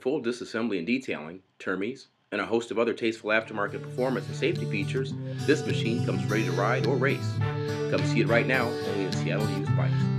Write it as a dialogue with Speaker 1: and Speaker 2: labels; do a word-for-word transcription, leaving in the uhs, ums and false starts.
Speaker 1: full disassembly and detailing, termies, and a host of other tasteful aftermarket performance and safety features, this machine comes ready to ride or race. Come see it right now, only at Seattle Used Bikes.